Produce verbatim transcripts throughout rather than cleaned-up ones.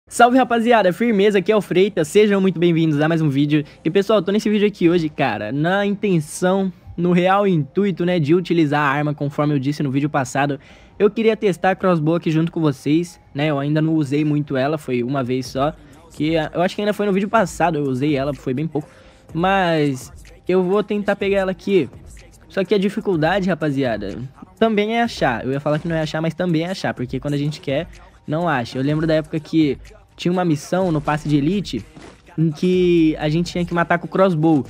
Salve rapaziada, firmeza, aqui é o Freitas, sejam muito bem-vindos a mais um vídeo. E pessoal, eu tô nesse vídeo aqui hoje, cara, na intenção, no real intuito, né, de utilizar a arma, conforme eu disse no vídeo passado. Eu queria testar a crossbow aqui junto com vocês, né, eu ainda não usei muito ela, foi uma vez só. Que eu acho que ainda foi no vídeo passado, eu usei ela, foi bem pouco. Mas eu vou tentar pegar ela aqui. Só que a dificuldade, rapaziada, também é achar. Eu ia falar que não é achar, mas também é achar, porque quando a gente quer, não acha. Eu lembro da época que tinha uma missão no passe de elite em que a gente tinha que matar com o crossbow.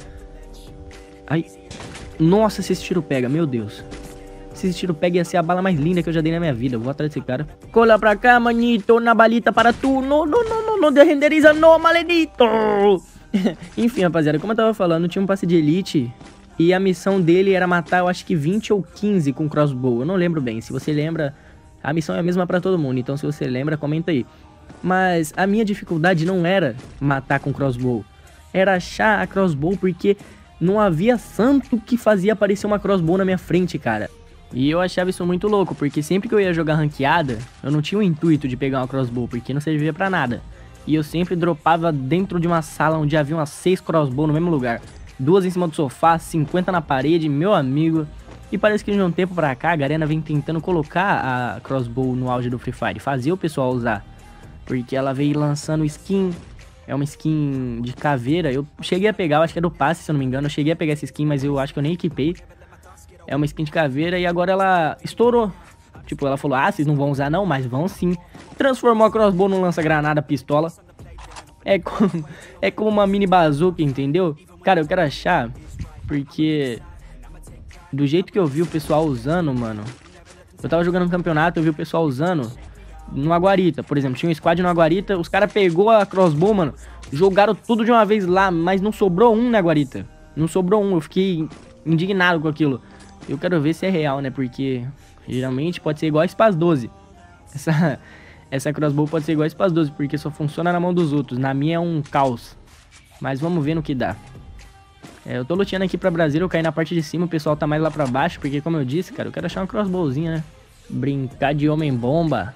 Ai, nossa, se esse tiro pega, meu Deus. Se esse tiro pega ia ser a bala mais linda que eu já dei na minha vida. Eu vou atrás desse cara. Cola pra cá, manito, na balita para tu. Não, não, não, não, não derrenderiza, não, maledito. Enfim, rapaziada, como eu tava falando, tinha um passe de elite e a missão dele era matar, eu acho que vinte ou quinze com crossbow. Eu não lembro bem, se você lembra, a missão é a mesma pra todo mundo. Então se você lembra, comenta aí. Mas a minha dificuldade não era matar com crossbow, era achar a crossbow, porque não havia santo que fazia aparecer uma crossbow na minha frente, cara. E eu achava isso muito louco, porque sempre que eu ia jogar ranqueada, eu não tinha o intuito de pegar uma crossbow, porque não servia pra nada. E eu sempre dropava dentro de uma sala onde havia umas seis crossbow no mesmo lugar. Duas em cima do sofá, cinquenta na parede, meu amigo. E parece que de um tempo pra cá, a Garena vem tentando colocar a crossbow no auge do Free Fire, fazer o pessoal usar. Porque ela veio lançando skin, é uma skin de caveira. Eu cheguei a pegar, eu acho que é do passe, se eu não me engano. Eu cheguei a pegar essa skin, mas eu acho que eu nem equipei. É uma skin de caveira e agora ela estourou. Tipo, ela falou, ah, vocês não vão usar não, mas vão sim. Transformou a crossbow num lança-granada pistola. É como, é como uma mini bazooka, entendeu? Cara, eu quero achar, porque do jeito que eu vi o pessoal usando, mano. Eu tava jogando um campeonato, eu vi o pessoal usando no Aguarita, por exemplo, tinha um squad no Aguarita, os caras pegou a crossbow, mano, jogaram tudo de uma vez lá, mas não sobrou um na Aguarita. Não sobrou um, eu fiquei indignado com aquilo. Eu quero ver se é real, né, porque geralmente pode ser igual a Spaz doze. Essa, essa crossbow pode ser igual a Spaz doze, porque só funciona na mão dos outros, na minha é um caos. Mas vamos ver no que dá. É, eu tô luteando aqui pra Brasília, eu caí na parte de cima, o pessoal tá mais lá pra baixo, porque como eu disse, cara, eu quero achar uma crossbowzinha, né. Brincar de homem-bomba.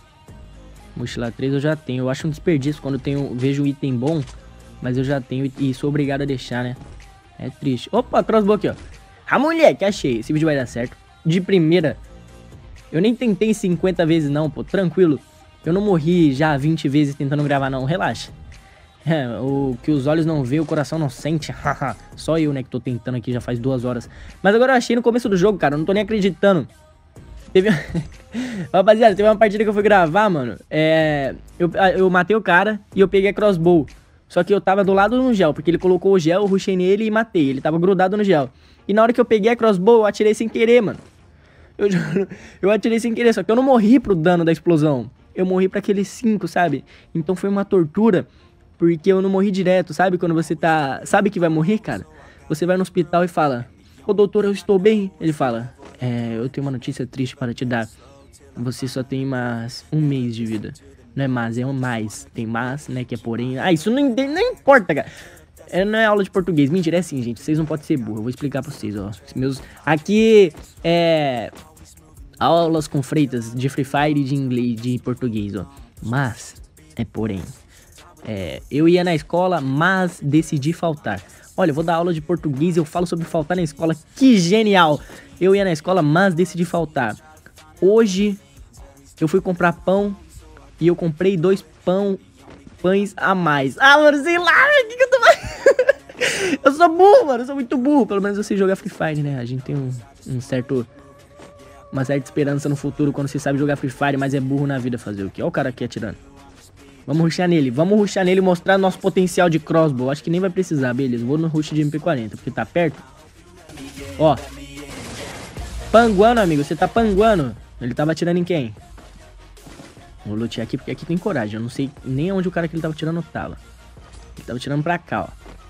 Mochila três eu já tenho. Eu acho um desperdício quando eu tenho, vejo um item bom, mas eu já tenho e sou obrigado a deixar, né? É triste. Opa, crossbow aqui, ó. Ah, moleque, achei. Esse vídeo vai dar certo. De primeira. Eu nem tentei cinquenta vezes não, pô. Tranquilo. Eu não morri já vinte vezes tentando gravar, não. Relaxa. É, o que os olhos não vê, o coração não sente. Só eu, né, que tô tentando aqui já faz duas horas. Mas agora eu achei no começo do jogo, cara. Eu não tô nem acreditando. Teve... Rapaziada, teve uma partida que eu fui gravar, mano. É... Eu, eu matei o cara e eu peguei a crossbow. Só que eu tava do lado do gel, porque ele colocou o gel, eu rushei nele e matei. Ele tava grudado no gel. E na hora que eu peguei a crossbow, eu atirei sem querer, mano. Eu, eu atirei sem querer, só que eu não morri pro dano da explosão. Eu morri pra aqueles cinco, sabe? Então foi uma tortura, porque eu não morri direto, sabe? Quando você tá... Sabe que vai morrer, cara? Você vai no hospital e fala... Ô doutor, eu estou bem. Ele fala... É, eu tenho uma notícia triste para te dar. Você só tem mais um mês de vida. Não é mais, é um mais. Tem mais, né, que é porém... Ah, isso não, não importa, cara. É, não é aula de português. Mentira, é assim, gente. Vocês não podem ser burros. Eu vou explicar pra vocês, ó. Meus... Aqui é... Aulas com Freitas de Free Fire e de inglês, de português, ó. Mas, é porém. É, eu ia na escola, mas decidi faltar. Olha, eu vou dar aula de português e eu falo sobre faltar na escola. Que genial! Eu ia na escola, mas decidi faltar. Hoje, eu fui comprar pão e eu comprei dois pão, pães a mais. Ah, mano, sei lá, o que, que eu tô... Eu sou burro, mano, eu sou muito burro. Pelo menos eu sei jogar Free Fire, né? A gente tem um, um certo... Uma certa esperança no futuro quando você sabe jogar Free Fire, mas é burro na vida fazer o quê? Olha o cara aqui atirando. Vamos rushar nele, vamos rushar nele e mostrar nosso potencial de crossbow. Acho que nem vai precisar, beleza. Vou no rush de M P quarenta, porque tá perto. Ó. Panguando, amigo, você tá panguando. Ele tava atirando em quem? Vou lutear aqui, porque aqui tem coragem. Eu não sei nem onde o cara que ele tava atirando tava. Ele tava atirando pra cá,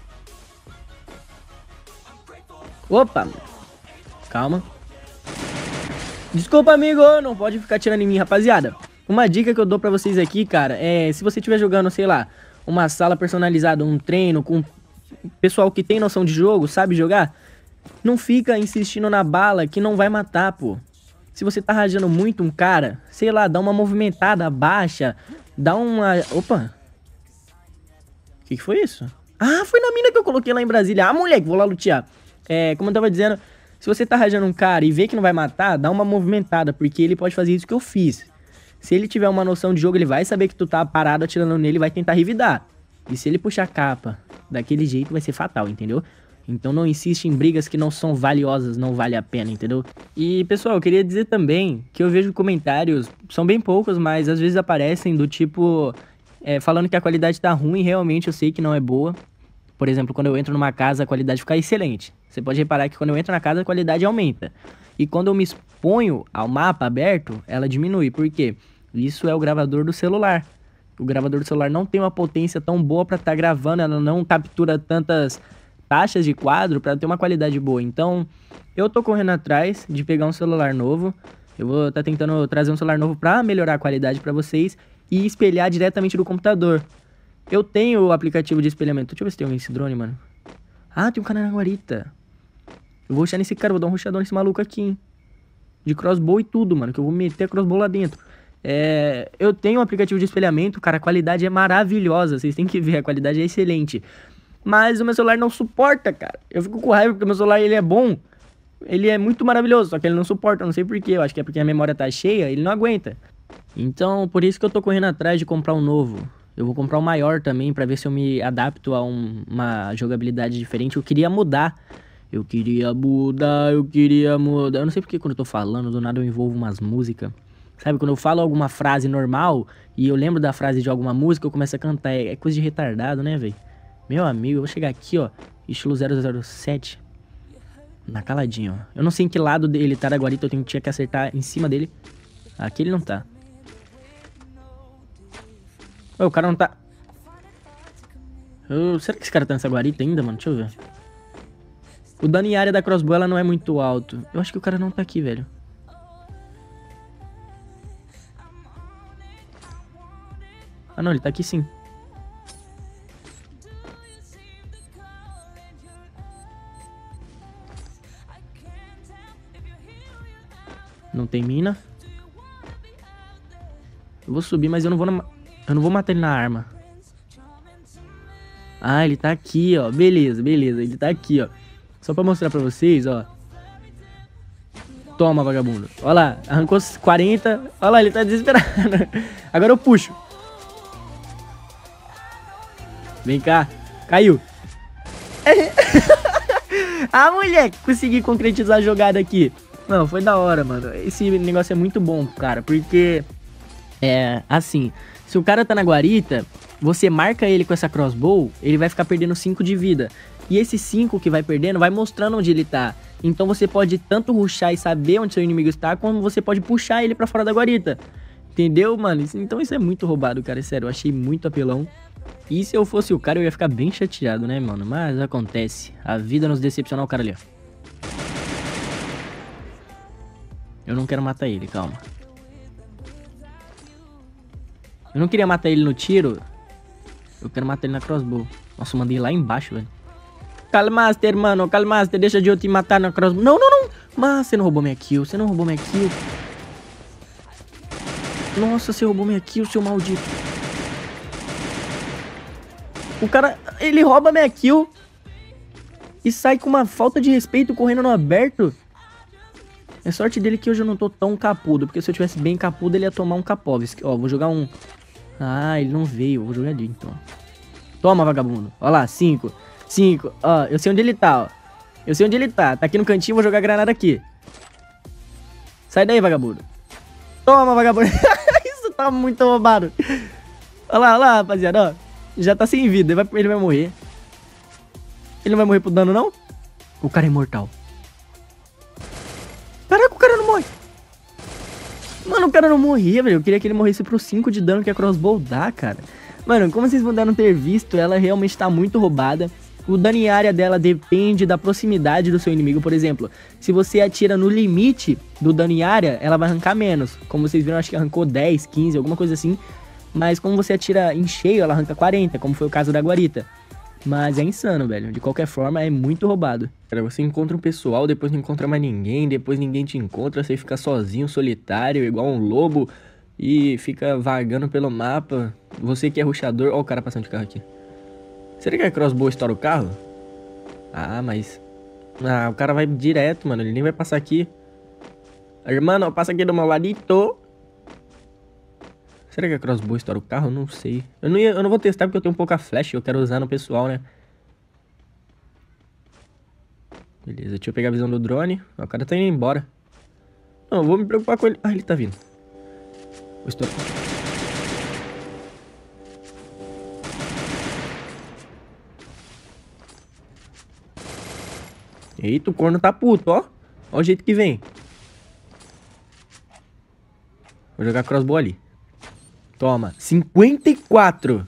ó. Opa. Calma. Desculpa, amigo. Não pode ficar atirando em mim, rapaziada. Uma dica que eu dou pra vocês aqui, cara, é... Se você estiver jogando, sei lá, uma sala personalizada, um treino com pessoal que tem noção de jogo, sabe jogar... Não fica insistindo na bala que não vai matar, pô. Se você tá rajando muito um cara, sei lá, dá uma movimentada, abaixa, Dá uma... Opa! O que, que foi isso? Ah, foi na mina que eu coloquei lá em Brasília. Ah, moleque, vou lá lutear. É, como eu tava dizendo, se você tá rajando um cara e vê que não vai matar, dá uma movimentada, porque ele pode fazer isso que eu fiz. Se ele tiver uma noção de jogo, ele vai saber que tu tá parado atirando nele e vai tentar revidar. E se ele puxar a capa daquele jeito, vai ser fatal, entendeu? Então não insiste em brigas que não são valiosas, não vale a pena, entendeu? E, pessoal, eu queria dizer também que eu vejo comentários, são bem poucos, mas às vezes aparecem do tipo... É, falando que a qualidade tá ruim, realmente eu sei que não é boa. Por exemplo, quando eu entro numa casa, a qualidade fica excelente. Você pode reparar que quando eu entro na casa, a qualidade aumenta. E quando eu me exponho ao mapa aberto, ela diminui. Por quê? Isso é o gravador do celular. O gravador do celular não tem uma potência tão boa para estar tá gravando, ela não captura tantas taxas de quadro para ter uma qualidade boa. Então, eu tô correndo atrás de pegar um celular novo. Eu vou estar tá tentando trazer um celular novo para melhorar a qualidade para vocês e espelhar diretamente do computador. Eu tenho o aplicativo de espelhamento. Deixa eu ver se tem alguém nesse drone, mano. Ah, tem um cara na guarita. Eu vou rushar nesse cara, vou dar um rushadão nesse maluco aqui, hein. De crossbow e tudo, mano, que eu vou meter a crossbow lá dentro. É, eu tenho um aplicativo de espelhamento, cara, a qualidade é maravilhosa. Vocês têm que ver, a qualidade é excelente. Mas o meu celular não suporta, cara. Eu fico com raiva porque o meu celular, ele é bom. Ele é muito maravilhoso, só que ele não suporta, eu não sei porquê. Eu acho que é porque a memória tá cheia, ele não aguenta. Então, por isso que eu tô correndo atrás de comprar um novo. Eu vou comprar um maior também, pra ver se eu me adapto a um, uma jogabilidade diferente. Eu queria mudar. Eu queria mudar, eu queria mudar. Eu não sei porque quando eu tô falando, do nada eu envolvo umas músicas. Sabe, quando eu falo alguma frase normal e eu lembro da frase de alguma música, eu começo a cantar. É, é coisa de retardado, né, velho? Meu amigo, eu vou chegar aqui, ó, estilo zero zero sete. Na caladinho, ó. Eu não sei em que lado ele tá da guarita, eu tenho, tinha que acertar em cima dele. Aqui ele não tá. Ué, o cara não tá... Oh, será que esse cara tá nessa guarita ainda, mano? Deixa eu ver. O dano em área da crossbow, ela não é muito alto. Eu acho que o cara não tá aqui, velho. Ah, não, ele tá aqui sim. Não tem mina. Eu vou subir, mas eu não vou na... Eu não vou matar ele na arma. Ah, ele tá aqui, ó. Beleza, beleza. Ele tá aqui, ó. Só pra mostrar pra vocês, ó. Toma, vagabundo. Olha lá, arrancou quarenta. Olha lá, ele tá desesperado. Agora eu puxo. Vem cá. Caiu. Ah, moleque, consegui concretizar a jogada aqui. Não, foi da hora, mano. Esse negócio é muito bom, cara, porque... É, assim, se o cara tá na guarita, você marca ele com essa crossbow, ele vai ficar perdendo cinco de vida. E esse cinco que vai perdendo vai mostrando onde ele tá. Então você pode tanto rushar e saber onde seu inimigo está, como você pode puxar ele pra fora da guarita. Entendeu, mano? Então isso é muito roubado, cara, sério, eu achei muito apelão. E se eu fosse o cara, eu ia ficar bem chateado, né, mano? Mas acontece, a vida nos decepciona. O cara ali, ó. Eu não quero matar ele, calma. Eu não queria matar ele no tiro. Eu quero matar ele na crossbow. Nossa, eu mandei lá embaixo, velho. Calmaster, mano, Calmaster, deixa de eu te matar na crossbow. Não, não, não. Mas você não roubou minha kill, você não roubou minha kill. Nossa, você roubou minha kill, seu maldito. O cara, ele rouba minha kill e sai com uma falta de respeito correndo no aberto. É sorte dele que hoje eu não tô tão capudo, porque se eu tivesse bem capudo, ele ia tomar um Kapovski. Ó, vou jogar um... Ah, ele não veio, vou jogar ali, então. Toma, vagabundo. Ó lá, cinco. cinco. Ó, eu sei onde ele tá, ó. Eu sei onde ele tá. Tá aqui no cantinho, vou jogar a granada aqui. Sai daí, vagabundo. Toma, vagabundo. Isso tá muito roubado. Ó lá, ó lá, rapaziada, ó. Já tá sem vida, ele vai, ele vai morrer. Ele não vai morrer pro dano, não? O cara é imortal. Caraca, o cara não morre. Mano, o cara não morria, velho. Eu queria que ele morresse pro cinco de dano que a crossbow dá, cara. Mano, como vocês puderam ter visto, ela realmente tá muito roubada. O dano em área dela depende da proximidade do seu inimigo. Por exemplo, se você atira no limite do dano em área, ela vai arrancar menos. Como vocês viram, acho que arrancou dez, quinze, alguma coisa assim. Mas como você atira em cheio, ela arranca quarenta, como foi o caso da guarita. Mas é insano, velho. De qualquer forma, é muito roubado. Cara, você encontra um pessoal, depois não encontra mais ninguém, depois ninguém te encontra, você fica sozinho, solitário, igual um lobo. e fica vagando pelo mapa. Você que é rushador... Ó o cara passando de carro aqui. Será que a crossbow estoura o carro? Ah, mas... Ah, o cara vai direto, mano. Ele nem vai passar aqui. Irmão, passa aqui do meu ladito. Será que a crossbow estoura o carro? Não sei. Eu não, ia, eu não vou testar porque eu tenho pouca flash. Eu quero usar no pessoal, né? Beleza, deixa eu pegar a visão do drone. O cara tá indo embora. Não, eu vou me preocupar com ele. Ah, ele tá vindo. Vou estourar. Eita, o corno tá puto, ó. Ó o jeito que vem. Vou jogar crossbow ali. Toma. cinquenta e quatro.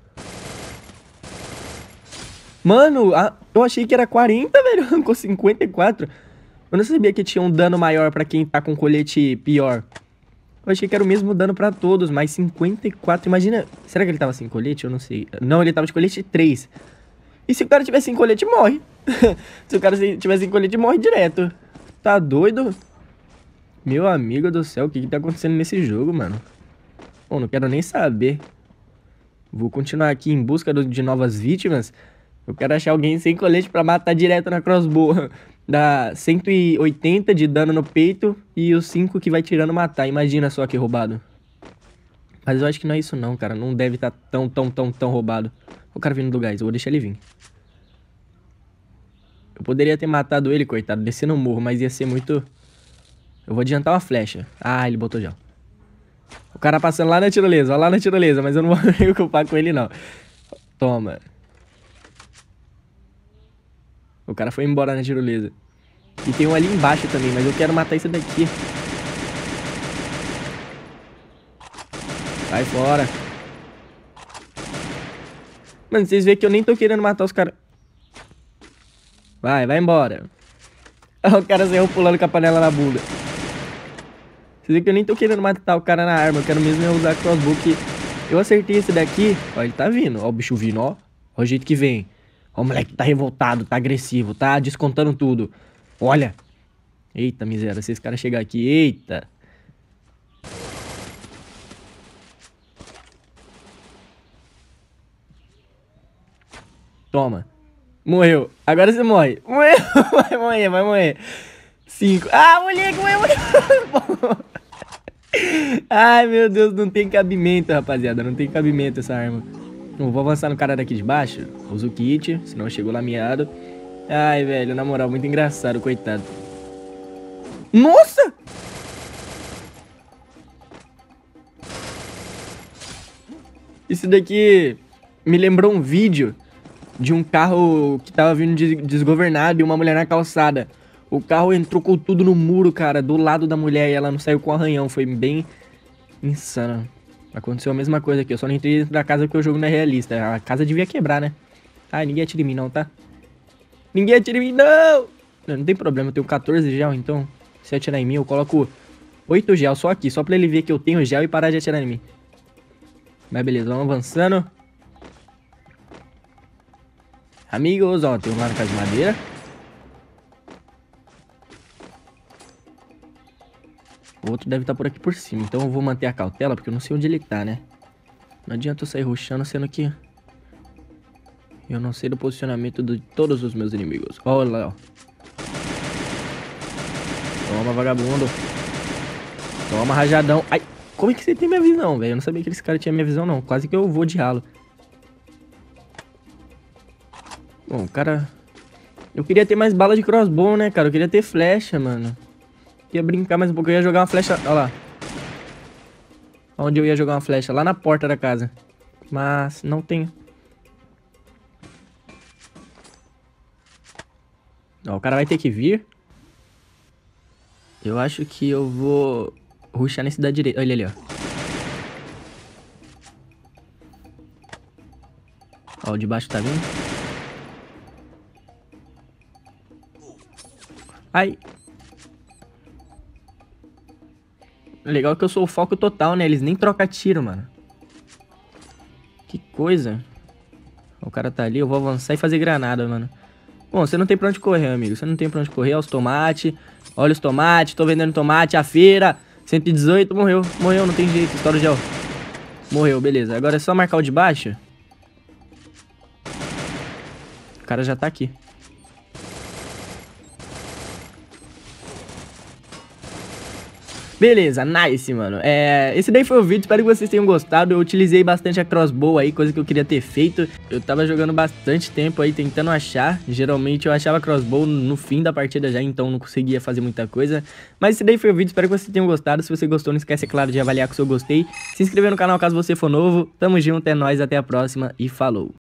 Mano, a... eu achei que era quarenta, velho. Arrancou cinquenta e quatro. Eu não sabia que tinha um dano maior pra quem tá com colete pior. Eu achei que era o mesmo dano pra todos, mas cinquenta e quatro. Imagina... Será que ele tava sem colete? Eu não sei. Não, ele tava de colete três. E se o cara tivesse sem colete, morre. Se o cara tivesse sem colete, morre direto. Tá doido? Meu amigo do céu, o que que tá acontecendo nesse jogo, mano? Bom, não quero nem saber. Vou continuar aqui em busca de novas vítimas. Eu quero achar alguém sem colete pra matar direto na crossbow. Dá cento e oitenta de dano no peito e os cinco que vai tirando matar. Imagina só que roubado. Mas eu acho que não é isso não, cara. Não deve estar tão, tão, tão, tão roubado. O cara vindo do gás, eu vou deixar ele vir. Eu poderia ter matado ele, coitado, descendo o morro, mas ia ser muito... Eu vou adiantar uma flecha. Ah, ele botou já. O cara passando lá na tirolesa, ó lá na tirolesa, mas eu não vou me preocupar com ele não. Toma. O cara foi embora na tirolesa. E tem um ali embaixo também, mas eu quero matar esse daqui. Sai fora. Mano, vocês veem que eu nem tô querendo matar os caras. Vai, vai embora. O cara saiu pulando com a panela na bunda. Vocês veem que eu nem tô querendo matar o cara na arma. Eu quero mesmo usar crossbow que... Eu acertei esse daqui. Ó, ele tá vindo. Ó o bicho vindo, ó. Ó o jeito que vem. Ó o moleque tá revoltado, tá agressivo, tá descontando tudo. Olha. Eita, miséria. Se esse cara chegar aqui, eita. Toma. Morreu. Agora você morre. Morreu. Vai morrer, vai morrer. Cinco. Ah, moleque, morreu, morreu. Ai, meu Deus, não tem cabimento, rapaziada. Não tem cabimento essa arma. Bom, vou avançar no cara daqui de baixo. Uso o kit, senão chegou lameado. Ai, velho, na moral, muito engraçado, coitado. Nossa! Isso daqui me lembrou um vídeo de um carro que tava vindo desgovernado e uma mulher na calçada. O carro entrou com tudo no muro, cara, do lado da mulher, e ela não saiu com arranhão. Foi bem insano. Aconteceu a mesma coisa aqui. Eu só não entrei dentro da casa porque o jogo não é realista. A casa devia quebrar, né? Ai, ninguém atira em mim não, tá? Ninguém atira em mim, não! Não, não tem problema, eu tenho quatorze gel, então se atirar em mim eu coloco oito gel só aqui. Só pra ele ver que eu tenho gel e parar de atirar em mim. Mas beleza, vamos avançando. Amigos, ó, tem um lá na casa de madeira. O outro deve estar por aqui por cima. Então eu vou manter a cautela, porque eu não sei onde ele tá, né? Não adianta eu sair rushando, sendo que eu não sei do posicionamento de todos os meus inimigos. Olha lá, ó. Toma, vagabundo. Toma, rajadão. Ai, como é que você tem minha visão, velho? Eu não sabia que esse cara tinha minha visão, não. Quase que eu vou de ralo. Bom, o cara... Eu queria ter mais bala de crossbow, né, cara? Eu queria ter flecha, mano. Ia brincar mais um pouco, eu ia jogar uma flecha... Olha lá. Onde eu ia jogar uma flecha? Lá na porta da casa. Mas não tenho. Ó, o cara vai ter que vir. Eu acho que eu vou rushar nesse da direita. Olha ele ali, ó. Ó, o de baixo tá vindo. Ai. Legal que eu sou o foco total, né? Eles nem trocam tiro, mano. Que coisa. O cara tá ali, eu vou avançar e fazer granada, mano. Bom, você não tem pra onde correr, amigo. Você não tem pra onde correr. Olha os tomates. Olha os tomates. Tô vendendo tomate. A feira. cento e dezoito, morreu. Morreu, não tem jeito. Estoura o gel. Morreu, beleza. Agora é só marcar o de baixo. O cara já tá aqui. Beleza, nice, mano. É, esse daí foi o vídeo, espero que vocês tenham gostado. Eu utilizei bastante a crossbow aí, coisa que eu queria ter feito. Eu tava jogando bastante tempo aí, tentando achar. Geralmente eu achava crossbow no fim da partida já, então não conseguia fazer muita coisa. Mas esse daí foi o vídeo, espero que vocês tenham gostado. Se você gostou, não esquece, é claro, de avaliar com o seu gostei. Se inscrever no canal caso você for novo. Tamo junto, é nóis, até a próxima e falou.